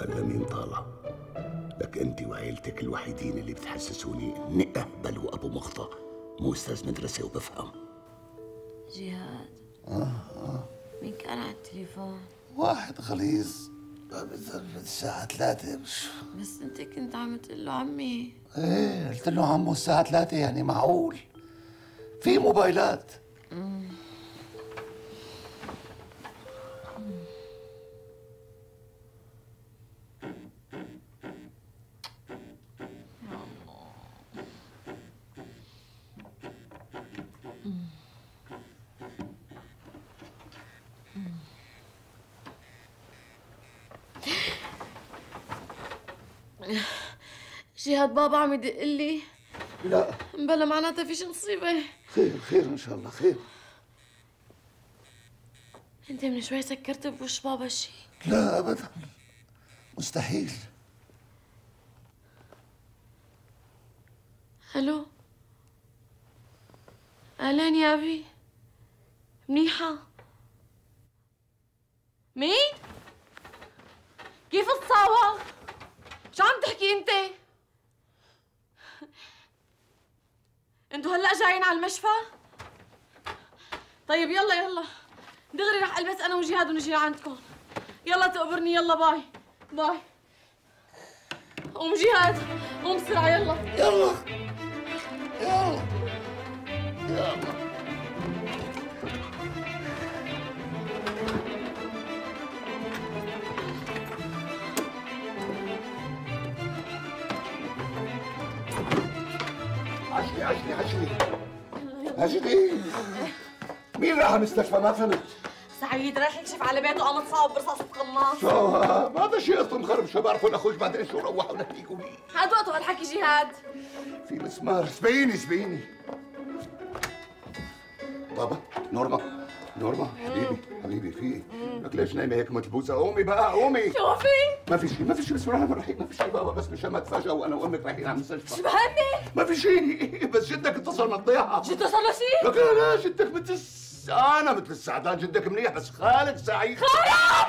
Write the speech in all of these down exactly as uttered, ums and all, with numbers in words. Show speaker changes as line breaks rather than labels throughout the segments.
هلا مين طالع؟ لك انت وعيلتك الوحيدين اللي بتحسسوني اني اهبل وابو مخطى، مو استاذ مدرسه وبفهم.
جهاد.
اه اه
مين كان على التليفون؟
واحد غليظ الساعة ثلاثة. مش
بس انت كنت عم تقول له عمي.
ايه قلت له عمو الساعة ثلاثة، يعني معقول؟ في موبايلات.
مم. جهاد بابا عم يدق لي.
لا
بلا معناتها في شي مصيبة.
خير خير ان شاء الله خير.
انت من شوي سكرت بوش بابا شي؟
لا ابدا مستحيل.
الو اهلين يا ابي، منيحة؟ مين؟ كيف تصاوى؟ شو عم تحكي انت؟ انتوا هلا جايين على المشفى؟ طيب يلا يلا دغري رح البس انا وجهاد ونجي لعندكم. يلا تقبرني، يلا باي باي. قوم جهاد قوم بسرعة يلا
يلا يلا يلا. عشري عشري عشري عشري. مين راح المستشفى؟ ما فهمت.
سعيد رايح يكشف على بيته قام تصاوب برصاصة قناص.
شو هذا شيء اصلا مخرب. شو بعرفوا الاخوش بعدين شو روحوا لهنيك ومين.
هاد وقته هالحكي جهاد.
في مسمار. سبقيني سبقيني. بابا نورما نورما حبيبي حبيبي في ايه؟ لك ليش نايمه هيك متلبوسه؟ قومي بقى قومي.
شو في؟
ما في شيء ما في شيء بسم الله الرحمن الرحيم. ما في شيء بابا، بس مشان ما تفاجئوا وانا وامك رايحين على المستشفى.
شو بهني؟
ما في شيء بس جدك اتصل من الضيعه.
جدو صار له شيء؟
لك لا لا جدك مثل الس... انا مثل السعدان. جدك منيح بس خالد سعيد.
خالد!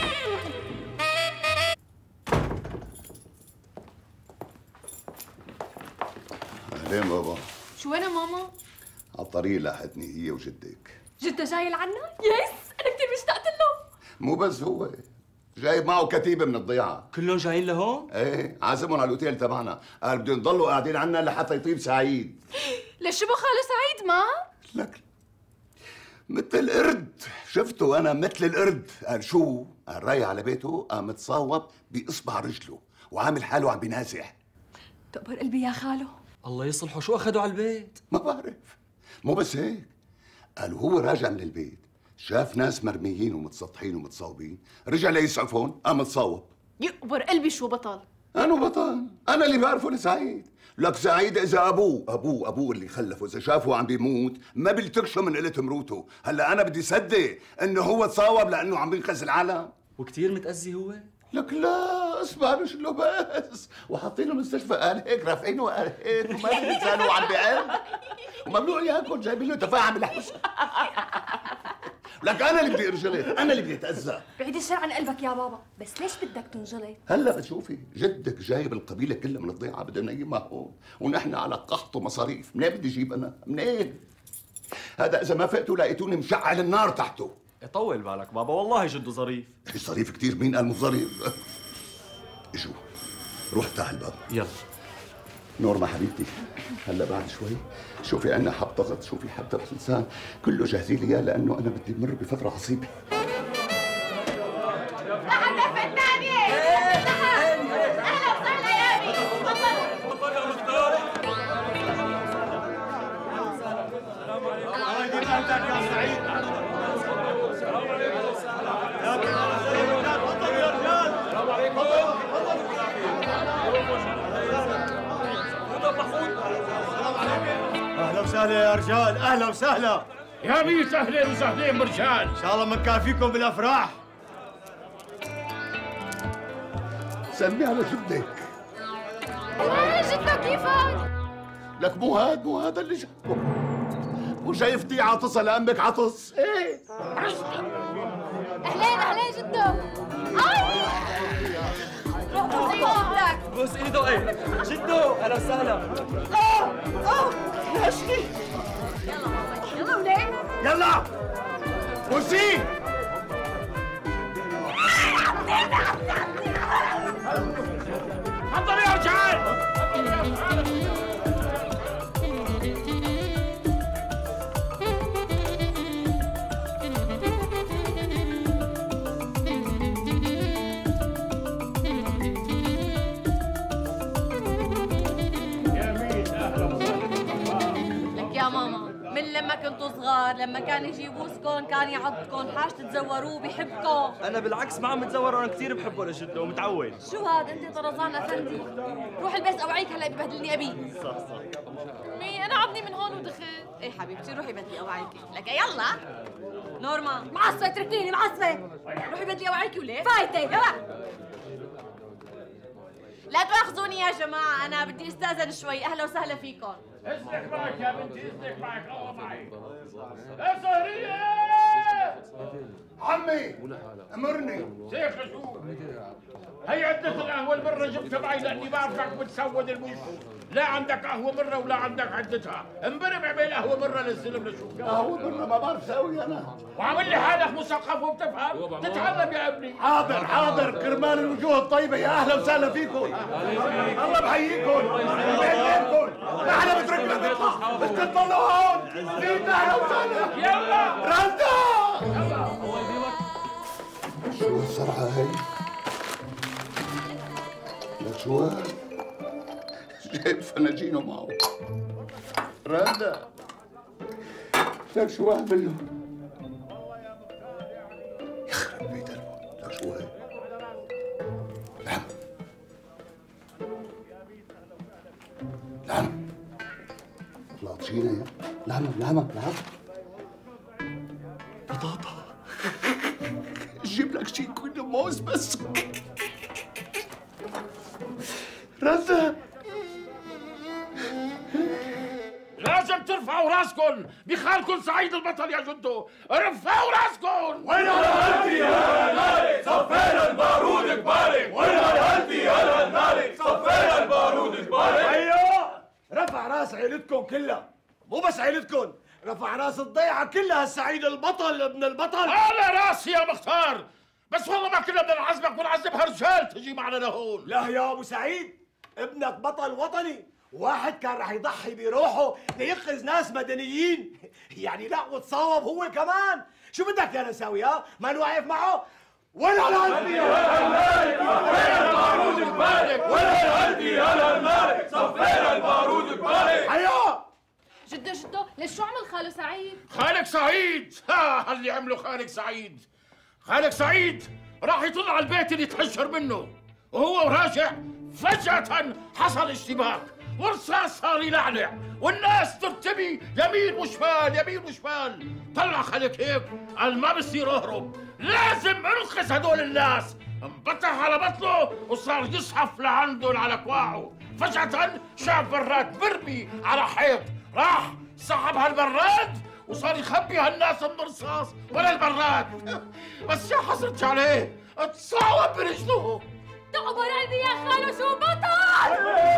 اهلين بابا.
شو وين ماما؟
على الطريق لاحتني هي وجدك.
جدة جاي لعنا؟ يس انا كثير مشتقت له.
مو بس هو جايب معه كتيبه من الضيعه.
كلهم جايين لهون؟
ايه عازمهم على الاوتيل تبعنا. قال بدهم يضلوا قاعدين عنا لحتى يطيب سعيد.
ليش شو بو خالو سعيد ما؟
لك مثل القرد شفته انا مثل القرد. قال شو؟ قال رايح على بيته قام متصاوب باصبع رجله وعامل حاله عم بينازح.
تقبر قلبي يا خالو.
الله يصلحه. شو اخذوا على البيت؟
ما بعرف. مو بس هيك، قال وهو راجع من البيت شاف ناس مرميين ومتسطحين ومتصاوبين، رجع ليسعفون قام متصاوب.
يقبر قلبي شو بطل.
انا بطل؟ انا اللي بعرفه لسعيد. لك سعيد اذا ابوه ابوه ابوه اللي خلفه اذا شافه عم بيموت ما بيلتكشوا من قله مروته. هلا انا بدي صدق انه هو تصاوب لانه عم بينقذ العالم.
وكثير متأذي هو؟
لك لا اصبع رجله بس وحاطينه المستشفى. قال هيك رافعينه قال هيك وما لسانه عم بيعل وممنوع ياكل. جايبين له تفاعل بالحوش. لك انا اللي بدي انجلط، انا اللي بدي اتاذى.
بعيد الشر عن قلبك يا بابا، بس ليش بدك تنجلط؟
هلا بتشوفي جدك جايب القبيله كلها من الضيعه بدنا نجيبها هون ونحن على قحط ومصاريف. منين بدي اجيب انا؟ منين؟ هذا اذا ما فقتوا لقيتوني مشعل النار تحته.
يطول بالك بابا والله جده ظريف.
ظريف كثير. مين قال مو ظريف؟ اجوا روح افتح الباب.
يلا
نورما حبيبتي هلا بعد شوي شوفي عنا حب ضغط، شوفي حب ضغط لسان كله جاهزين لي اياه لانه انا بدي امر بفتره عصيبه.
لحد في الثانية. اهلا وسهلا يا ابي. تفضلوا تفضلوا يا مختار. السلام عليكم. الله يديم اهلك يا سعيد. السلام عليكم. تفضلوا يا رجال. السلام عليكم.
اهلا وسهلا يا رجال. اهلا وسهلا
يا ميت اهلين وسهلين برجال.
ان شاء الله بنكافيكم بالافراح.
سلمي على جدك.
وين جدك كيفك؟
لك مو هاد مو هذا اللي جابه. مو شايفتي عاطسه لامك عطس؟ ايه
اهلين اهلين جدو.
زي اختك.
بوس ايده ايه جدو اهلا وسهلا.
اه اه يا شيخ.
يلا بابا يلا ولاد
يلا بوسي.
حضر يا رجال.
يا ماما من لما كنتوا صغار لما كان يجي يبوسكم كان يعضكم حاج تتزوروه بيحبكم.
انا بالعكس ما عم بتزور وانا كثير بحبه لجدو ومتعود.
شو هذا انت طرزان افندي؟ روح البس اوعيك هلا ببهدلني ابي.
صح صح.
مي انا عضني من هون ودخل. ايه حبيبتي روحي بدلي اوعيك لك يلا. نورما معصبه اتركيني معصبه. روحي بدلي اوعيك وليه؟ فايته يلا. لا تواخذوني يا جماعه انا بدي استاذن شوي. اهلا وسهلا فيكم.
اذنك معك يا بنتي اذنك معك الله معي. يا سهرية
عمي امرني.
شيخ شو هي عدة القهوة المرة جبتها معي لأني بعرفك بتسود المش. لا عندك قهوة مرة ولا عندك عدتها. انبرم اعمل قهوة مرة للزلم لشوف.
قهوة مرة ما بعرف سوي انا.
وعامل لي حالك مثقف وبتفهم. تتعلم يا ابني.
حاضر حاضر كرمال الوجوه الطيبة. يا أهلا وسهلا فيكم. الله بحييكم. بيتكم. ما حدا بتركنا نطلع. بس تطلعوا هون. فينا أهلا وسهلا.
يلا
رندا.
شو السرعة هي؟ لك شو هاد؟ جايب فناجينه معه. رندا لك شو اعمل له؟ يخرب بيت الموت. لك شو هاد؟ نعم نعم طلعتينا يا لعمة لعمة لعمة بطاطا. جيب لك شي كله موز بس. رندا
لازم ترفعوا راسكم بخالكم سعيد البطل يا جدو. ارفعوا راسكم.
وين هالهلتي يا المالك صفينا البارود كبارك. وين هالهلتي يا المالك صفينا البارود كبارك. ايوه رفع راس عيلتكم كلها مو بس عيلتكم. رفع راس الضيعة كلها السعيد البطل ابن البطل.
على راسي يا مختار. بس والله ما كنا بدنا نعذبك ونعذبها رجال تجي معنا لهون.
لا يا ابو سعيد ابنك بطل وطني. واحد كان رح يضحي بروحه لينقذ ناس مدنيين. يعني لا وتصاوب هو كمان. شو بدك يا نساوي ها؟ ما واقف معه؟ ولا الهلتي يا المالك صفينا البارود كبارك. ولا الهلتي يا المالك صفينا البارود كبارك. حيا
جدو جدو ليش شو عمل خاله سعيد؟
خالك سعيد ها اللي عمله خالك سعيد. خالك سعيد راح يطل على البيت اللي تحشر منه وهو راجع فجأة حصل اشتباك ورصاص صار يلعلع والناس ترتمي يمين وشمال يمين وشمال. طلع خالك هيك قال ما بصير اهرب لازم انقذ هدول الناس. انبطح على بطنه وصار يزحف لعندهم على كواعه. فجأة شاف براد برمي على حيط راح سحب هالبراد وصار يخبي هالناس من الرصاص ولا البراد. بس يا حسرتي عليه اتصاوب برجله.
تعبر قلبي يا خالو شو بطل.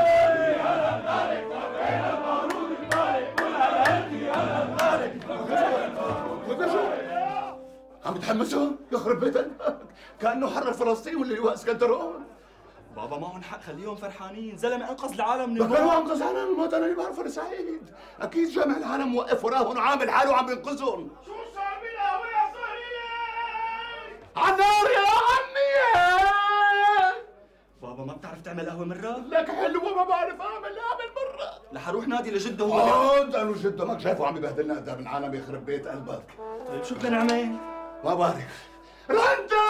عم يتحمسوا يخرب بيتك. كانه حرر فلسطين واللي هو اسكندرون.
بابا معهم حق خليهم فرحانين. زلمه انقذ العالم من
بكره
الموت.
انقذ عالم الموت. انا اللي بعرفه انا سعيد. اكيد جامع العالم موقف وراهم وعامل حاله وعم ينقذهم.
شو صار بالقهوة يا صهرية؟
عالنار يا عمي.
بابا ما بتعرف تعمل قهوه مره؟
لك حلوه ما بعرف اعمل اعمل مره.
رح اروح نادي لجده هو.
اه انا جده ما شايفه عم يبهدلنا قدام العالم. يخرب بيت قلبك.
طيب شو بدنا نعمل؟
ما بعرف. رندا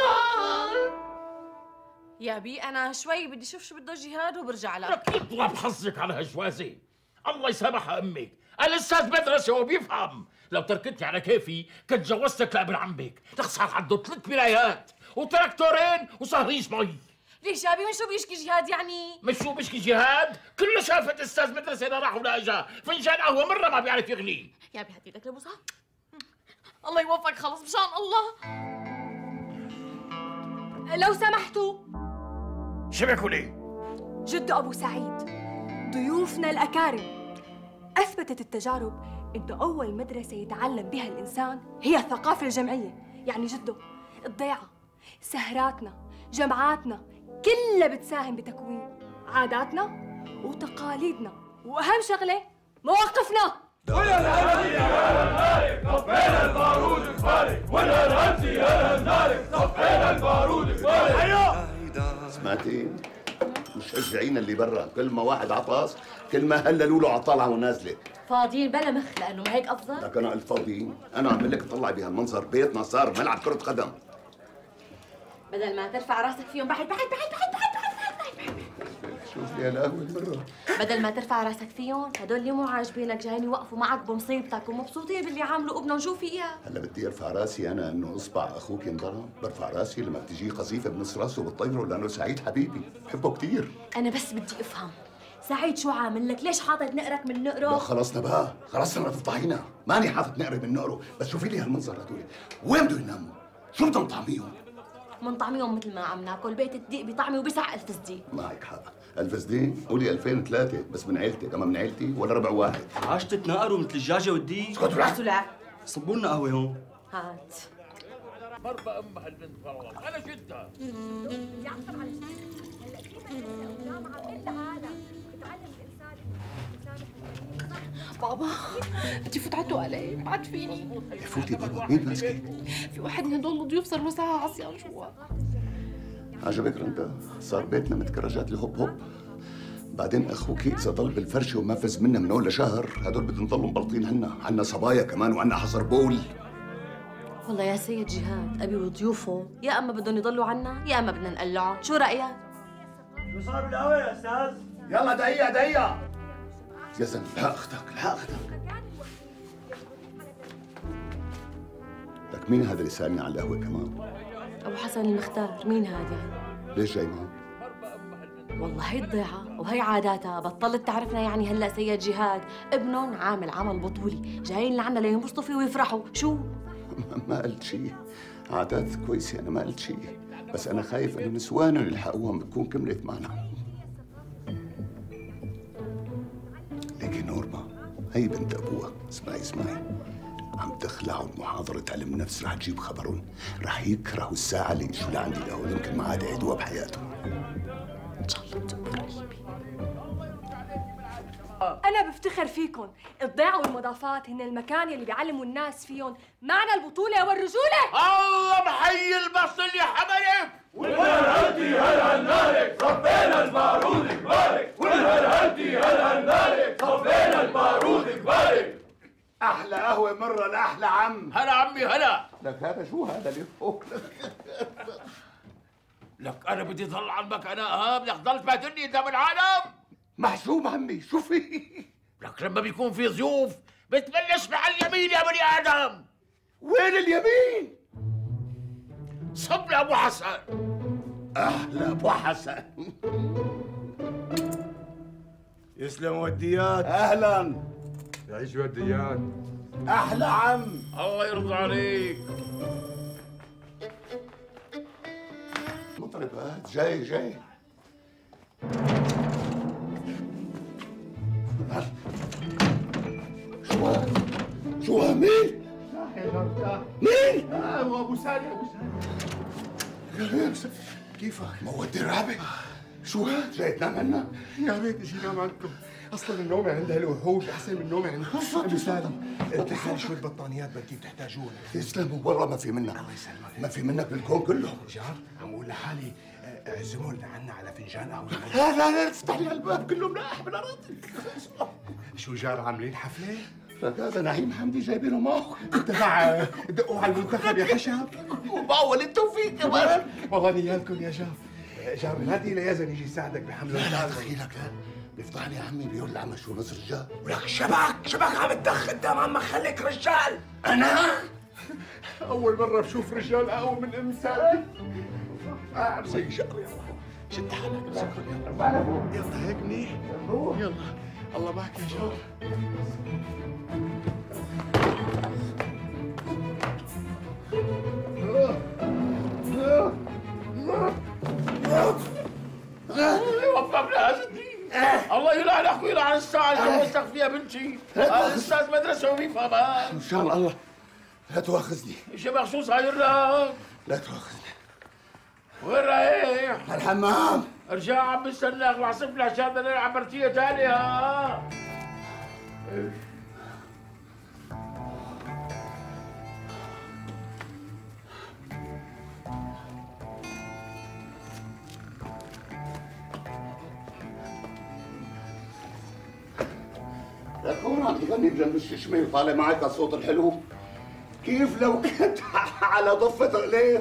يا بي انا شوي بدي اشوف شو بده جهاد وبرجع لك.
لك اطلع بحظك على هالجوازة. الله يسامحها امك. الاستاذ مدرسة وبيفهم. لو تركتني على كيفي كنت جوزتك لابن عمك. لك صار عنده ثلاث ولايات وتراكتورين وصهريج مي.
ليش يا بي من شو بيشكي جهاد يعني؟
مش شو بيشكي جهاد؟ كله شافت استاذ مدرسة لا راح ولا اجا. فنجان قهوة مرة ما بيعرف يغلي.
يا بي هات ايدك لبوسها. الله يوفقك خلص مشان الله. لو سمحتوا
شبكوا ليه؟
جدو أبو سعيد ضيوفنا الأكارم. أثبتت التجارب إنه أول مدرسة يتعلم بها الإنسان هي الثقافة الجمعية. يعني جدو الضيعة، سهراتنا، جمعاتنا كلها بتساهم بتكوين عاداتنا وتقاليدنا، وأهم شغلة مواقفنا.
ولا الهمسي يا النارك صفينا البارود الفارق، ولا الهمسي يا النارك صفينا البارود الفارق.
ايوه سمعتين؟ مشجعين اللي برا كل ما واحد عطاس كل ما هللوا له على طالعه ونازله.
فاضيين بلا مخ لانه ما هيك افضل.
لك انا قلت فاضيين؟ انا عم بقول لك طلعي بهالمنظر بيتنا صار ملعب كره قدم.
بدل ما ترفع راسك فيهم بعد بعد بعد بعد بعد بعد بعد بعد
شوف يا القهوه برا.
بدل ما ترفع راسك فيهم هدول اللي مو عاجبينك جايين يوقفوا معك بمصيبتك ومبسوطين باللي عاملوا ابنهم. شو في اياه؟
هلا بدي ارفع راسي انا انه اصبع اخوك ينضرب؟ برفع راسي لما بتجي قذيفه بنص راسه بتطيره لانه سعيد حبيبي بحبه كثير.
انا بس بدي افهم سعيد شو عامل لك؟ ليش حاطط نقرك من نقره؟
لا خلصنا بقى، خلصنا ما تفضحينا، ماني حاطط نقري من نقره، بس شوفي لي هالمنظر هدول، وين بده يناموا؟ شو بدهم طعميهم؟
من طعميهم مثل ما عم ناكل، بيت الديق بطعمي وبسع ألف صديق.
معك حق، ألف صديق؟ قولي ألفين وثلاثة بس من عيلتك، أما من عيلتي ولا ربع واحد.
عاش تتنقروا مثل الدجاجة والديك؟
اسكت ولا
سلع
صبوا لنا قهوة هون.
هات.
مربى ام هالبنت والله، انا شدها.
يعصر على هلا كيف الجامعة كل عالم بتعلم الإنسان
بابا بدي فوت على التواليت، بعد فيني.
فوتي بابا، مين ماسكك؟
في واحد من هدول الضيوف صار له ساعة عصيان جوا.
عجبك رندا؟ صار بيتنا متكرجات الهوب هوب. بعدين اخوك اذا ضل بالفرشه وما فز منا من اول لشهر، هدول بدهم يضلوا مبلطين هنا، عنا صبايا كمان وعنا حصر بول.
والله يا سيد جهاد، ابي وضيوفه يا اما بدهم يضلوا عنا يا اما بدنا نقلعهم، شو رايك؟
شو صار بالقهوة يا استاذ؟
يلا دقيقة دقيقة. يا زلمة لا اختك لا اختك. لك مين هذا اللي سالني على القهوة كمان؟
ابو حسن المختار. مين هذا؟
ليش جاي معه؟
والله هي الضيعة وهي عاداتها، بطلت تعرفنا يعني هلا سيد جهاد، ابنهم عامل عمل بطولي، جايين لعنا لينبسطوا فيه ويفرحوا، شو؟
ما قلت شيء، عادات كويسة أنا ما قلت شيء، بس أنا خايف إنه نسوانهم يلحقوهم بتكون كملت معنا. ليكي نورما هي بنت أبوها، اسمعي اسمعي، عم تخلعوا محاضرة علم نفس رح تجيب خبرهم، رح يكرهوا الساعة اللي يجوا لعندي القهوة، يمكن ما عاد يعيدوها بحياتهم.
إن شاء الله تكبر قلبي.
أنا بفتخر فيكم، الضيعة والمضافات هن المكان يلي بيعلموا الناس فيهم معنى البطولة والرجولة.
الله محيي البصل يا حبايب.
والهلهلتي هلا النارك صفينا البارود كبارك، والهلهلتي هلا النارك صفينا البارود كبارك.
أحلى قهوة مرة لأحلى عم.
هلا عمي هلا.
لك هذا شو هذا اللي فوق
لك انا بدي ضل على المكانة ها، بدك تضل تبهدلني قدام العالم؟
محشوم عمي شو في؟
لك لما بيكون في ضيوف بتبلش مع اليمين يا بني ادم.
وين اليمين؟
صب لابو حسن.
أحلى أبو حسن.
يسلم وديات.
أهلاً.
يعيش وديات.
أحلى عم.
الله يرضى عليك.
مطرب هات جاي جاي. شو هاد؟ شو هاد مين؟ مين؟
هو ابو سالم ابو سالم.
كيفك؟ مودي رابع؟ شو هاد؟ جاي تنام عنا؟
يا ريت اجي نام عندكم، اصلا النوم عند هالوحوش احسن من النوم عند ابو سالم. انت خلي شويه بطانيات بركي بتحتاجوها.
تسلم والله ما في منك.
الله يسلمك.
ما في منك بالكون كله.
جار عم اقول لحالي اعزموا لنا عنا على فنجان قهوه.
لا لا لا تفتح لي الباب كله مناح من اراضيك.
شو جار عاملين حفله؟
لك هذا نعيم حمدي جايبينه معه.
تبع دقوا على المنتخب يا خشب.
وباول التوفيق كمان.
والله نيالكم يا جار. جار نادي ليزن يجي يساعدك بحمل
لا لا
الغاز.
دخيلك لا بيفضحني يا عمي بيقول لعمه شو نص رجال.
ولك شبك شبك عم تدخ قدام عمك، خليك رجال.
انا
اول مره بشوف رجال اقوى من انسان.
قاعد زي شقر. يلا
شد حالك امسكهم يلا. يلا هيك منيح. يلا الله معك يا جار.
يوفق لها ستي. الله يلعنك ويلعن الساعة اللي جوزتك فيها بنتي. أستاذ مدرسة وبيفهمها.
ان شاء الله لا تواخذني.
شبك شو صاير لك؟
لا تواخذني.
وين رايح؟
الحمام.
ارجع عم بستناك لعصف لك عشان بدنا نلعب برتية تانية ها؟
لك هون عم تغني بجنب الششمة وطالع معك الصوت الحلو؟ كيف لو كنت على ضفة قليت؟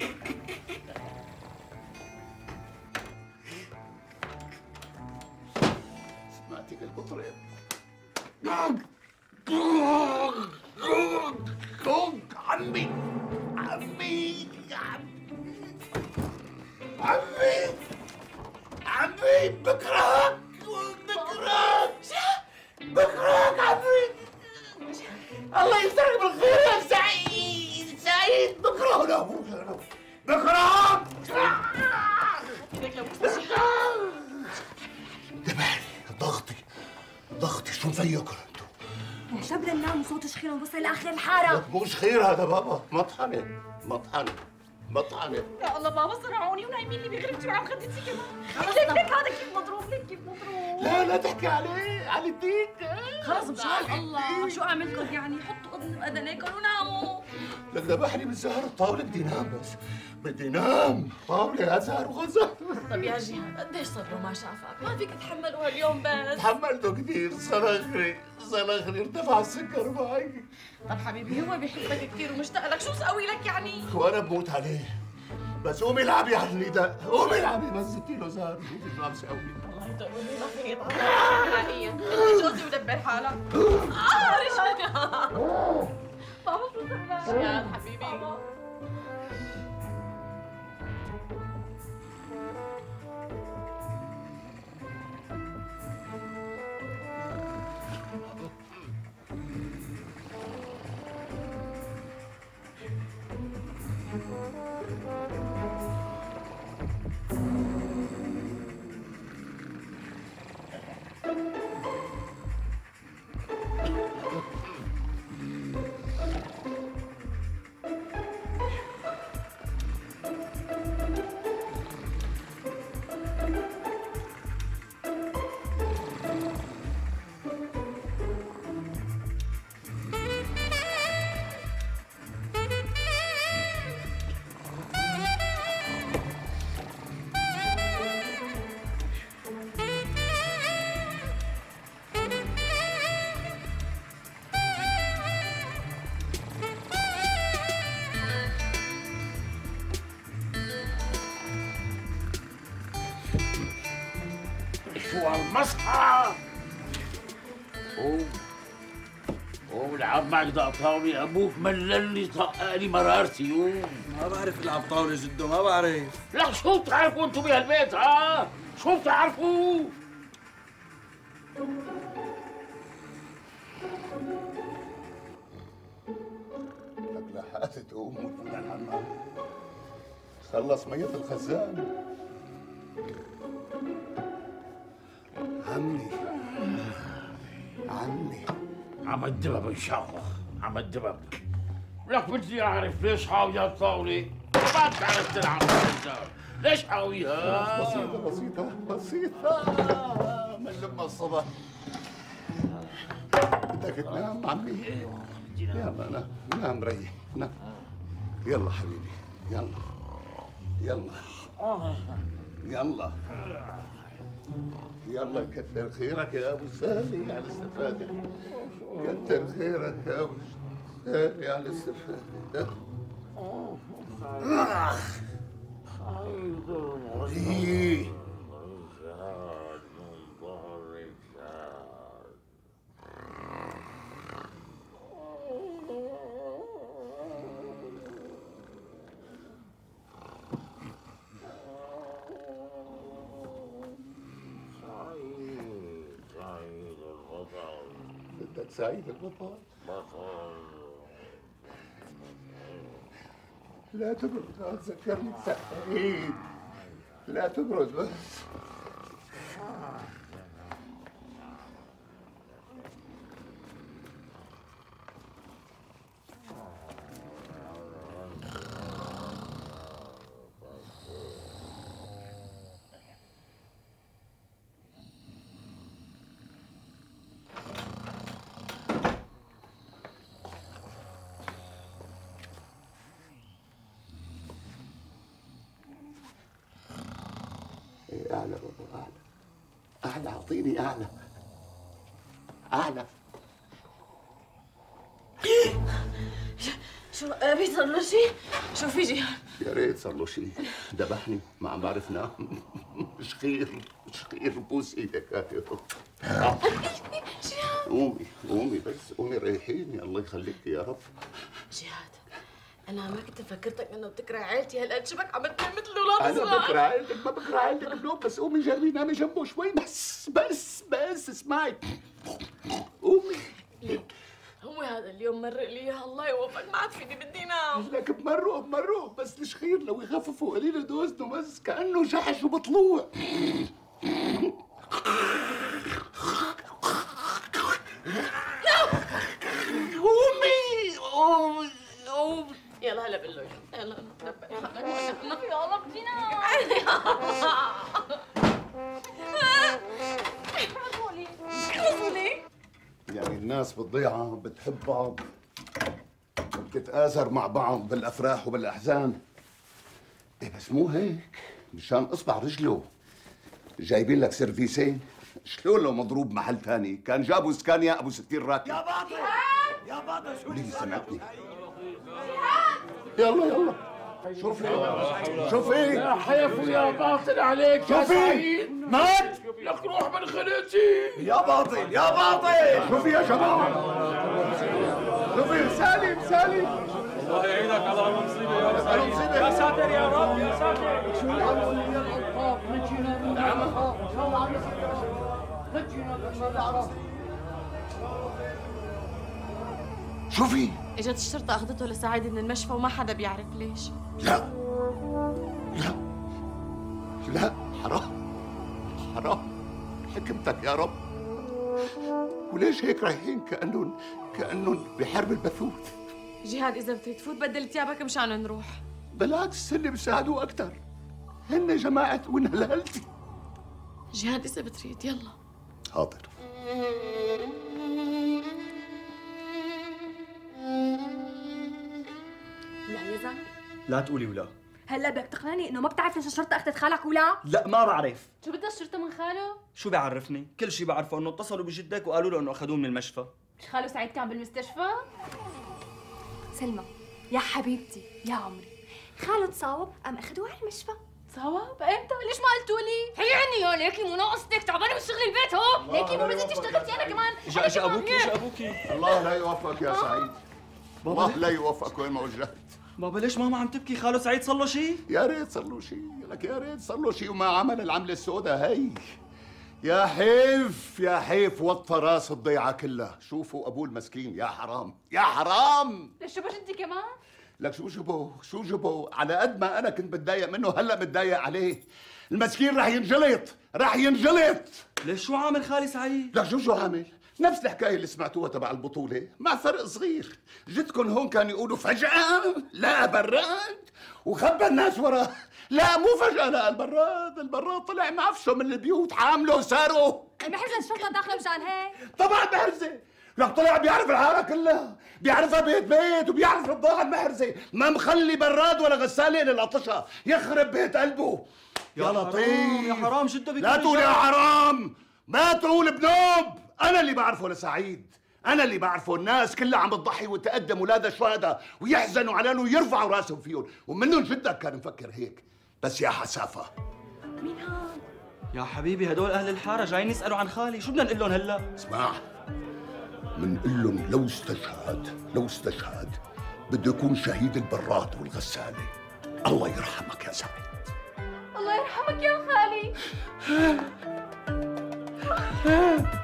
سمعتك البطريق. عمي عمي عمي عمي بكرهك بكرهك بكرهك عمي. الله يسترك بالخير يا سعيد. سعيد بكره لا بكرهك. انتبهي ضغطي ضغطي شو مفيكم انتو؟
شو بدنا ننام وصوت شخير ونوصل لاخر الحاره؟
مش خير هذا بابا. مطحنه مطحنه مطحنه.
يا الله بابا صرعوني ونايمين لي بغرفتي وعم خدتي كمان. ليك ليك هذا كيف مضروب ليك كيف مضروب.
لا لا تحكي عليه على الديك.
خلص مشان الله شو اعمل لكم يعني؟ حطوا اذن باذنيكم وناموا.
لك ذبحني بالزهر الطاوله. بدي نام بس بدي نام. طاوله ازهر وغزر.
طب يا جيهان قديش صار له ما شافك؟ ما فيك تحملوا هاليوم بس.
تحملته كثير. صرخني صرخني ارتفع السكر معي.
طب حبيبي هو بيحبك كثير ومشتاق لك، شو سوي لك يعني؟
وانا بموت عليه. بس قومي العبي على النداء. قومي العبي بس ستي له زهر. شوفي شو عم سوي.
الله يطول ما فيني اطلع حقيقيا. خلي جوزي ودبر حالك. اه رجعنا. بابا شو زعلان؟ يا حبيبي.
شو هالمسخة؟ قوم قوم العب معك دق طاولة. أبوك مللني طقالي مرارتي. قوم.
ما بعرف العب طاولة جدو ما بعرف.
لك شو بتعرفوا انتوا بهالبيت ها؟ شو بتعرفوا؟
لك لحقت تقوم وتفوت على الحمام. خلص مية الخزان. عمي عمي
عم الدبب ان شاء الله. عم الدبب. لك بدي اعرف ليش حاوي هالطاولة؟ ما بتعرف تلعب بالخزان. ليش حاويها؟
بسيطة بسيطة بسيطة. من لما الصبح بدك تنام عمي؟ يلا نام نام ريح نام. يلا حبيبي يلا يلا يلا يلا كتر خيرك يا ابو سالي على الاستفادة. كتر خيرك يا ابو سالي على الاستفادة. إيه. بدك سعيد البطل؟ لا تبرد. لا تذكرني بسعيد. لا تبرد بس. اعلى اعلى، اعطيني اعلى اعلى.
شو ابي صار له شيء؟ شو في جيهان؟
يا ريت صار له شيء، ذبحني ما عم بعرف نام. مش خير مش خير، بوس ايدك هاتي.
جيهان
قومي قومي بس قومي ريحيني، الله يخليك يا رب.
جيهان انا ما كنت فكرتك انه بتكره عيلتي، هالقد شبك عم تكون مثل الاولاد
انا بكره عيلتك ما بكره عيلتك بنوم، بس قومي جربي نامي جنبه شوي بس بس بس اسمعي. قومي.
هو هذا اليوم مرق لي اياه، الله يوفقك، ما عاد فيني بدي نام.
لك بمروا بمروا بس الشخير لو يخففوا قليل دوزنه بس كانه شحش وبطلوع. قومي قومي قومي.
يلا هلا بالليل، يلا نتنبأ يا الله بدي نام.
يعني الناس بالضيعة بتحب بعض وبتتآزر مع بعض بالأفراح وبالأحزان. إيه بس مو هيك، مشان إصبع رجله جايبين لك سيرفيسين. شلون لو مضروب محل ثاني كان جابوا سكانيا أبو ستين راكب.
يا باطل يا باطل شو
ليه سمعتني؟ يلا يلا شوفي شوفي
يا حيف ويا باطل عليك يا
شوفي
سعيد.
مات.
لك روح من خليتي.
يا باطل يا باطل.
شوفي يا شباب شوفي. سالم سالم
الله يعينك على هالمصيبة يا سعيد. يا ساتر يا رب يا ساتر.
شو الأول هي الألطاف نجينا من الألطاف إن شاء الله عم نجينا بالشرع.
شوفي.
اجت الشرطة اخذته لسعيد من المشفى وما حدا بيعرف ليش.
لا لا لا حرام حرام، حكمتك يا رب. وليش هيك رايحين كأنهم كأنهم بحرب البثوث؟
جهاد اذا بتريد تفوت بدل ثيابك مشان نروح.
بالعكس هن بيساعدوا أكثر، هن جماعة ونهلالتي.
جهاد اذا بتريد يلا.
حاضر.
ولا يا زلمه
لا تقولي ولا.
هلا بدك تقنعني انه ما بتعرف ليش الشرطه اخذت خالك ولا؟
لا ما بعرف.
شو بدها الشرطة من خاله؟
شو بيعرفني؟ كل شيء بعرفه انه اتصلوا بجدك وقالوا له انه اخذوه من المشفى.
مش خاله سعيد كان بالمستشفى؟
سلمى يا حبيبتي يا عمري، خاله تصاوب قام اخذوه على المشفى.
صواب؟ امتى؟ ليش ما قلتوا لي؟
هي يعني يا ليكي مو ناقصتك تعبانه من شغل البيت هو، ليكي مو بدك اشتغلتي انا كمان.
اجا اجا ابوكي اجا ابوكي.
الله لا يوفقك يا سعيد، الله لا يوفقك وين ما وجهت.
بابا ليش ماما عم تبكي؟ خاله سعيد صار له شيء؟
يا ريت صار له شيء، لك يا ريت صار له شيء وما عمل العملة السوداء هي. يا حيف يا حيف وطى راس الضيعة كلها. شوفوا أبوه المسكين، يا حرام يا حرام.
ليش شو انت كمان؟
لك شو جبوا شو جبوا، على قد ما أنا كنت بتضايق منه هلا بتضايق عليه. المسكين رح ينجلط رح ينجلط.
ليش شو عامل خالي سعيد؟
لك شو شو عامل؟ نفس الحكاية اللي سمعتوها تبع البطولة، مع فرق صغير. جدكم هون كانوا يقولوا فجأة لا براد وخبى الناس وراه. لا مو فجأة، لا البراد البراد طلع معفشه من البيوت حامله وساره.
محرزه الشرطه داخله مشان هيك.
طبعا محرزة، لك طلع بيعرف الحارة كلها، بيعرفها بيت بيت وبيعرف البضاعة المحرزة، ما مخلي براد ولا غسالة للقطشة، يخرب بيت قلبه. يا, يا لطيف
يا حرام جده بيكون.
لا تقول يا حرام، ما تقول بنوب. أنا اللي بعرفه لسعيد، أنا اللي بعرفه. الناس كلها عم بتضحي وتقدم ولاد الشهداء ويحزنوا على انه يرفعوا راسهم فيهم، ومنهم جدك كان مفكر هيك. بس يا حسافة.
مين هون؟
يا حبيبي هدول اهل الحاره جايين يسالوا عن خالي، شو بدنا نقول لهم هلا؟
اسمع، منقول لهم لو استشهد لو استشهد بده يكون شهيد البراد والغسالة. الله يرحمك يا سعيد.
الله يرحمك يا خالي.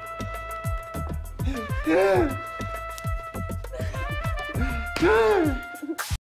Yeah.